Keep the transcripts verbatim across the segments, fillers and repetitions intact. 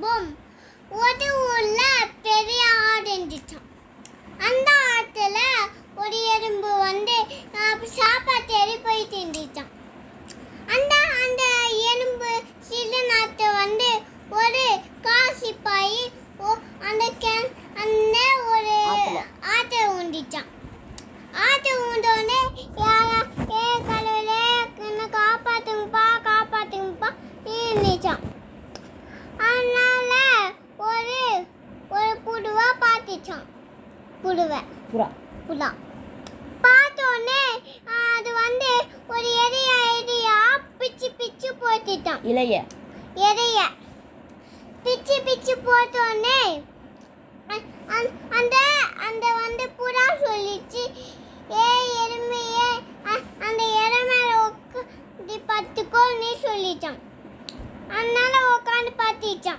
எறும்பும் ஒரு ஊர்ல பெரிய ஆடு இருந்துச்சாம். அந்த ஆட்டுல ஒரு எறும்பு வந்து சாப்பாடு தேடி போயிட்டு இருந்துச்சாம். அந்த அந்த எறும்பு சில நாட்டு வந்து ஒரு காசி பாய் அந்த அந்த ஒரு ஆட்டை ஊண்டிச்சான். ஆட்டை ஊண்டோடனே ஏ கடவுளே என்னை காப்பாத்துங்கப்பா காப்பாத்துங்கப்பா இருந்துச்சான். அதனால ஒரு ஒரு புடுவா பார்த்துச்சான். புடுவை புறா புறா பார்த்தோன்னே அது வந்து ஒரு எரிய எரியா பிச்சு பிச்சு போட்டுட்டான். இலைய எரிய பிச்சு பிச்சு போட்டோன்னே அந்த அந்த வந்து புறா சொல்லிச்சு, ஏ எருமையே அந்த இலை மேல உட்காந்து பத்துக்கோ நீ சொல்லிச்சான். அதனால உட்காந்து பார்த்துச்சான்.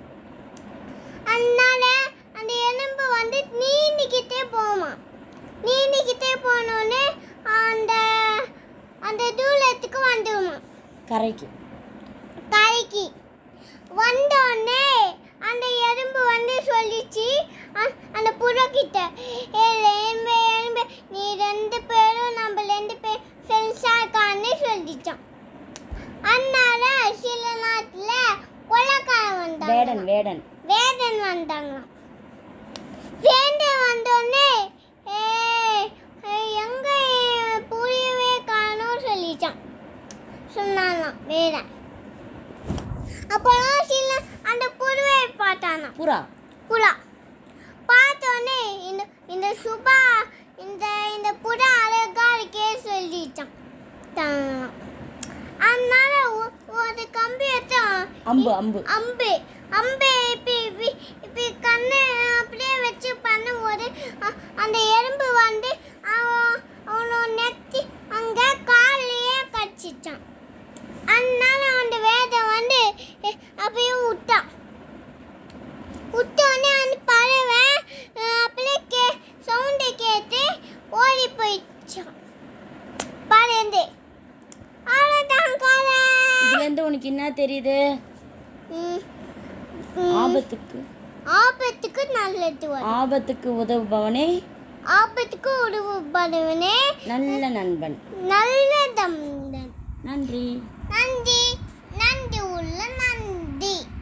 அதனால அந்த எறும்பு வந்து நீந்திக்கிட்டே போமா. நீந்திக்கிட்டே போனோடனே அந்த அந்த தூரத்துக்கு வந்துடுமா. கரைக்கு கரைக்கு வந்தோடனே அந்த எறும்பு வந்து சொல்லிச்சு அந்த புறா கிட்ட, ஏ எறும்பு எறும்பு நீ ரெண்டு பேரும் நம்ம ரெண்டு பேர் ஃப்ரெண்ட்ஸாக இருக்கான்னு சொல்லிச்சான். அதனால சில நாட்டுல கொலைக்காரன் வந்தாங்க. வேடன் வேடன் வேடன் வந்தாங்களாம். வேடன் வந்தோடனே ஏ எங்க புரியவே காணோம் சொல்லிச்சான் சொன்னாலாம் வேடன். அப்புறம் சில அந்த புருவை பார்த்தானா. புறா புறா பார்த்தோன்னே இந்த இந்த சுபா இந்த இந்த புறா அழகா இருக்கே சொல்லிச்சான். அதனால ஒரு கம்பி எடுத்து அம்பு அம்பு அம்பு அம்பு இப்படி இப்படி இப்படி கண்ணு அப்படியே வச்சு பண்ணும்போது அந்த எறும்பு வந்து அவனோட நெத்தி அங்கே காலையே கடிச்சிச்சான். அதனால அந்த வேதம் வந்து அப்படியே விட்டான். விட்டோடனே அந்த பறவை அப்படியே கே சவுண்டை கேட்டு ஓடி போயிடுச்சான் பறந்து. அவ்வளோதான் கதை. இதுலேருந்து உனக்கு என்ன தெரியுது? ஆபத்துக்கு ஆபத்துக்கு நல்லது வரும். ஆபத்துக்கு உதவுபவனே ஆபத்துக்கு உதவுபவனே நல்ல நண்பன். நல்ல தம்பன். நன்றி நன்றி நன்றி உள்ள நன்றி.